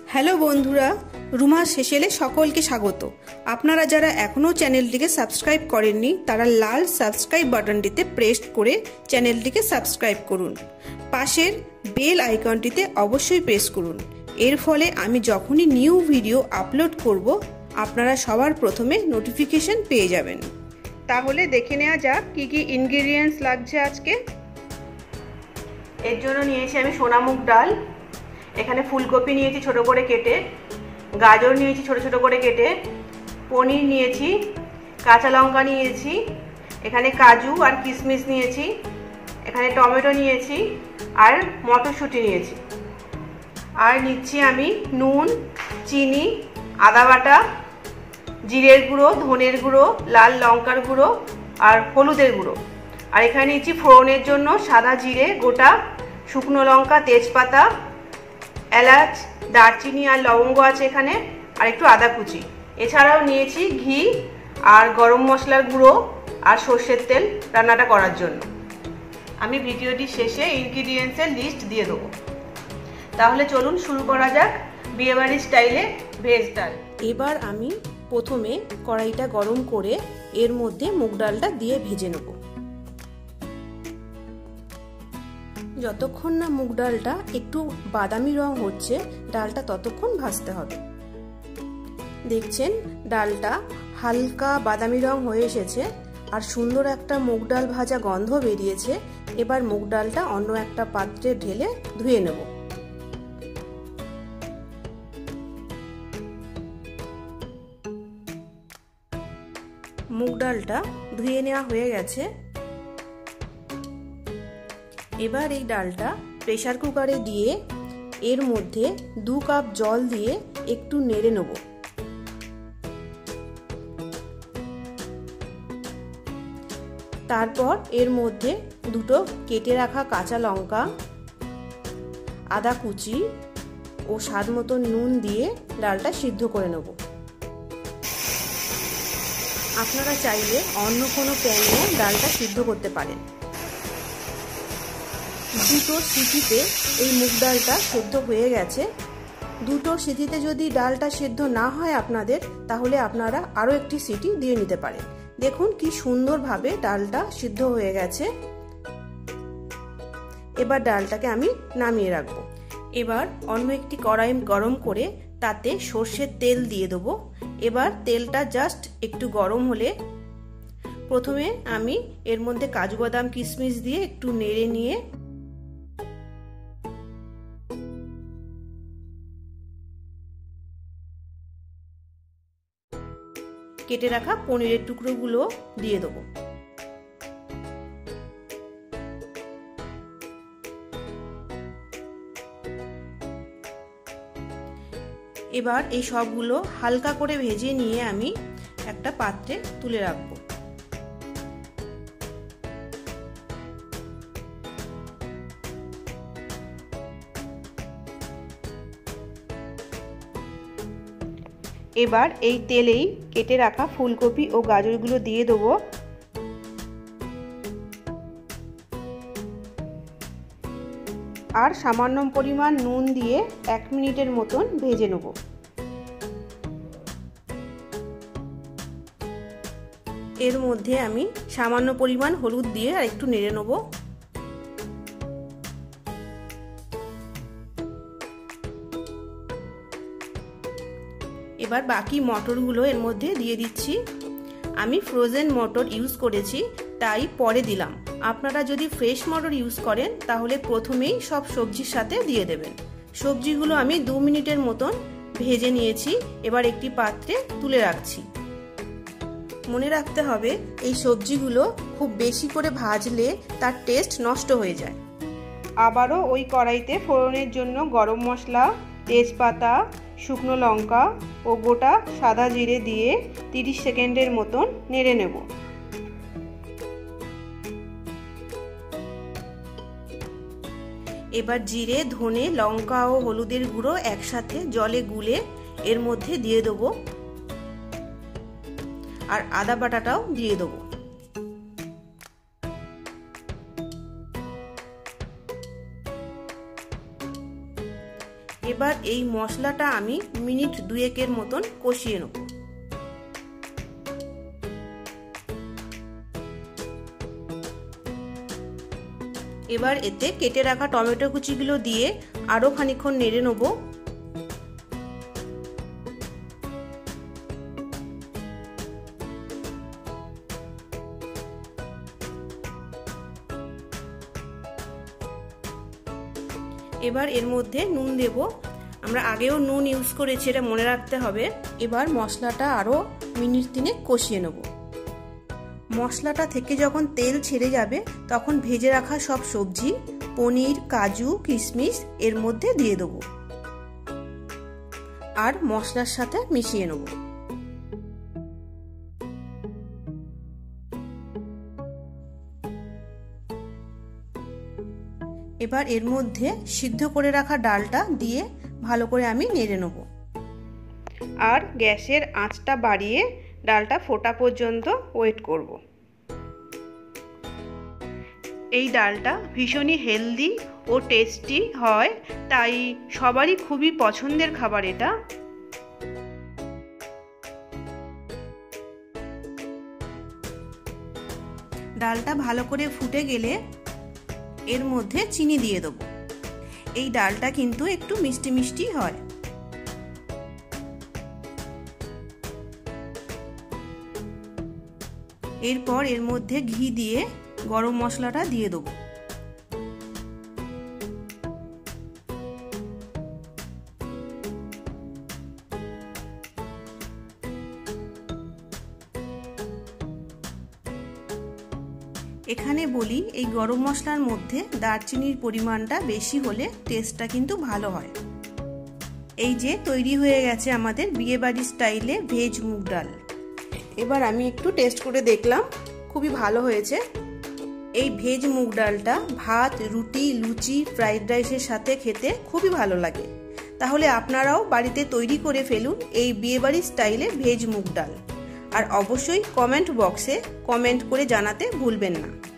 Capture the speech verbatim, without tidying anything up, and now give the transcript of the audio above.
Hello বন্ধুরা, রুমা হেসেলে সকলকে স্বাগত। আপনারা যারা এখনও চ্যানেলটিকে সাবস্ক্রাইব করেননি তারা লাল সাবস্ক্রাইব বাটনটিতে প্রেস করে চ্যানেলটিকে সাবস্ক্রাইব করুন। পাশের বেল আইকনটিতে অবশ্যই প্রেস করুন। এর ফলে আমি যখনই নিউ ভিডিও আপলোড করব আপনারা সবার প্রথমে নোটিফিকেশন পেয়ে যাবেন। তাহলে দেখে নেওয়া যাক কী কী ইনগ্রিডিয়েন্টস লাগছে আজকে। এর জন্য নিয়েছি আমি সোনা মুগ ডাল, এখানে ফুলকপি নিয়েছি ছোট করে কেটে, গাজর নিয়েছি ছোট ছোট করে কেটে, পনির নিয়েছি, কাঁচা লঙ্কা নিয়েছি, এখানে কাজু আর কিশমিশ নিয়েছি, এখানে টমেটো নিয়েছি আর মটরশুঁটি নিয়েছি। আর নিচ্ছি আমি নুন, চিনি, আদা বাটা, জিরের গুঁড়ো, ধনের গুঁড়ো, লাল লঙ্কার গুঁড়ো আর হলুদের গুঁড়ো। আর এখানে নিচ্ছি ফোড়নের জন্য সাদা জিরে গোটা, শুকনো লঙ্কা, তেজপাতা, এলাচ, দারচিনি আর লবঙ্গ আছে এখানে, আর একটু আদা কুচি। এছাড়াও নিয়েছি ঘি আর গরম মশলার গুঁড়ো আর সর্ষের তেল রান্নাটা করার জন্য। আমি ভিডিওটি শেষে ইনগ্রিডিয়েন্টসের লিস্ট দিয়ে দেবো। তাহলে চলুন শুরু করা যাক বিয়েবাড়ির স্টাইলে ভেজ ডাল। এবার আমি প্রথমে কড়াইটা গরম করে এর মধ্যে মুগ ডালটা দিয়ে ভেজে নেব। যতক্ষণ না মুগ ডালটা একটু বাদামি রং হচ্ছে ডালটা ততক্ষণ ভাজতে হবে। দেখছেন ডালটা হালকা বাদামি রং হয়ে এসেছে আর সুন্দর একটা মুগ ডাল ভাজা গন্ধ বেরিয়েছে। এবার মুগ ডালটা অন্য একটা পাত্রে ঢেলে ধুয়ে নেব। মুগ ডালটা ধুয়ে নেওয়া হয়ে গেছে। এবার এই ডালটা প্রেসার কুকারে দিয়ে এর মধ্যে দু কাপ জল দিয়ে একটু নেড়ে নেব। তারপর এর মধ্যে দুটো কেটে রাখা কাঁচা লঙ্কা, আদা কুচি ও স্বাদ মতো নুন দিয়ে ডালটা সিদ্ধ করে নেব। আপনারা চাইলে অন্য কোনো প্যানে ডালটা সিদ্ধ করতে পারেন। দুটো সিটিতে এই মুগ ডালটা সেদ্ধ হয়ে গেছে। দুটো সিটিতে যদি ডালটা সেদ্ধ না হয় আপনাদের, তাহলে আপনারা আরও একটি সিটি দিয়ে নিতে পারেন। দেখুন কি সুন্দরভাবে ডালটা সিদ্ধ হয়ে গেছে। এবার ডালটাকে আমি নামিয়ে রাখবো। এবার অন্য একটি কড়াই গরম করে তাতে সর্ষের তেল দিয়ে দেবো। এবার তেলটা জাস্ট একটু গরম হলে প্রথমে আমি এর মধ্যে কাজু বাদাম কিশমিশ দিয়ে একটু নেড়ে নিয়ে কেটে রাখা পনিরের টুকরোগুলো দিয়ে দেবো। এবার এই সবগুলো হালকা করে ভেজে নিয়ে আমি একটা পাত্রে তুলে রাখবো। এবার এই তেলেই কেটে রাখা ফুলকপি ও গাজরগুলো দিয়ে দেবো। আর সামান্য পরিমাণ নুন দিয়ে এক মিনিটের মতন ভেজে নেব। এর মধ্যে আমি সামান্য পরিমাণ হলুদ দিয়ে আর একটু নেড়ে নেব। এবার বাকি মটরগুলো এর মধ্যে দিয়ে দিচ্ছি। আমি ফ্রোজেন মটর ইউজ করেছি তাই পরে দিলাম। আপনারা যদি ফ্রেশ মটর ইউজ করেন তাহলে প্রথমেই সব সবজির সাথে দিয়ে দেবেন। সবজিগুলো আমি দু মিনিটের মতন ভেজে নিয়েছি। এবার একটি পাত্রে তুলে রাখছি। মনে রাখতে হবে এই সবজিগুলো খুব বেশি করে ভাজলে তার টেস্ট নষ্ট হয়ে যায়। আবারও ওই কড়াইতে ফোড়নের জন্য গরম মশলা, তেজপাতা, শুকনো লঙ্কা ও গোটা সাদা জিরে দিয়ে তিরিশ সেকেন্ডের মতন নেড়ে নেব। এবার জিরে, ধনে, লঙ্কা ও হলুদের গুঁড়ো একসাথে জলে গুলে এর মধ্যে দিয়ে দেবো আর আদা বাটাটাও দিয়ে দেবো। এবার এই মশলাটা আমি মিনিট দুয়েকের মতন কষিয়ে নেব। এবার এতে কেটে রাখা টমেটো কুচিগুলো দিয়ে আরো খানিকক্ষণ নেড়ে নেব। এবার এর মধ্যে নুন দেব। আমরা আগেও নুন ইউজ করেছি, এটা মনে রাখতে হবে। এবার মশলাটা আরো মিনিট তিনেক কষিয়ে নেব। মশলাটা থেকে যখন তেল ছেড়ে যাবে তখন ভেজে রাখা সব সবজি, পনির, কাজু, কিশমিশ এর মধ্যে দিয়ে দেব আর মশলার সাথে মিশিয়ে নেব। এবার এর মধ্যে সিদ্ধ করে রাখা ডালটা দিয়ে ভালো করে আমি নেড়ে নেব আর গ্যাসের আঁচটা বাড়িয়ে ডালটা ফোটা পর্যন্ত ওয়েট করব। এই ডালটা ভীষণই হেলদি ও টেস্টি হয়, তাই সবারই খুবই পছন্দের খাবার এটা। ডালটা ভালো করে ফুটে গেলে এর মধ্যে চিনি দিয়ে দেবো। এই ডালটা কিন্তু একটু মিষ্টি মিষ্টি হয়। এরপর এর মধ্যে ঘি দিয়ে গরম মশলাটা দিয়ে দেবো। এখানে বলি, এই গরম মশলার মধ্যে দারচিনির পরিমাণটা বেশি হলে টেস্টটা কিন্তু ভালো হয়। এই যে তৈরি হয়ে গেছে আমাদের বিয়েবাড়ি স্টাইলে ভেজ মুগ ডাল। এবার আমি একটু টেস্ট করে দেখলাম, খুবই ভালো হয়েছে। এই ভেজ মুগ ডালটা ভাত, রুটি, লুচি, ফ্রাইড রাইসের সাথে খেতে খুবই ভালো লাগে। তাহলে আপনারাও বাড়িতে তৈরি করে ফেলুন এই বিয়েবাড়ি স্টাইলে ভেজ মুগ ডাল। আর অবশ্যই কমেন্ট বক্সে কমেন্ট করে জানাতে ভুলবেন না।